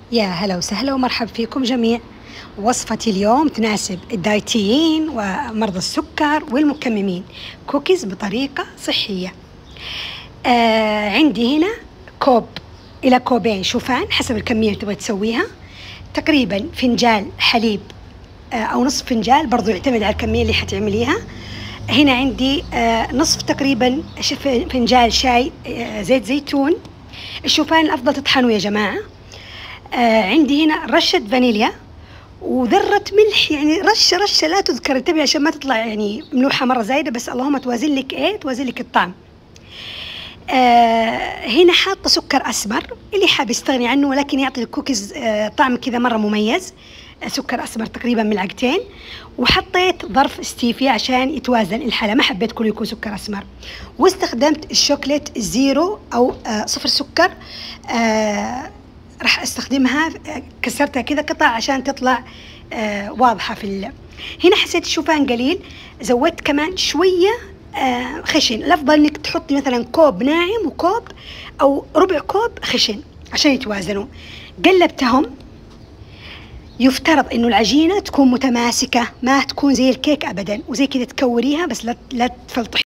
يا هلا وسهلا ومرحب فيكم جميع. وصفتي اليوم تناسب الدايتيين ومرضى السكر والمكممين، كوكيز بطريقة صحية. عندي هنا كوب إلى كوبين شوفان حسب الكمية اللي تبغي تسويها، تقريبا فنجال حليب أو نصف فنجال، برضو يعتمد على الكمية اللي حتعمليها. هنا عندي نصف تقريبا فنجال شاي زيت زيتون. الشوفان الأفضل تطحنوه يا جماعة. عندي هنا رشة فانيليا وذرة ملح، يعني رشة لا تذكر، انتبهي عشان ما تطلع يعني ملوحة مرة زايدة، بس اللهم توازن لك توازن لك الطعم. هنا حاطة سكر أسمر، اللي حاب يستغني عنه ولكن يعطي الكوكيز طعم كذا مرة مميز. سكر أسمر تقريبا ملعقتين، وحطيت ظرف ستيفيا عشان يتوازن الحلا، ما حبيت كله يكون سكر أسمر. واستخدمت الشوكليت زيرو أو صفر سكر، راح استخدمها، كسرتها كذا قطع عشان تطلع واضحة هنا حسيت الشوفان قليل، زودت كمان شوية خشن. الأفضل إنك تحطي مثلا كوب ناعم وكوب أو ربع كوب خشن عشان يتوازنوا. قلبتهم. يفترض إنه العجينة تكون متماسكة، ما تكون زي الكيك أبدا، وزي كذا تكوريها بس لا تفلطحي.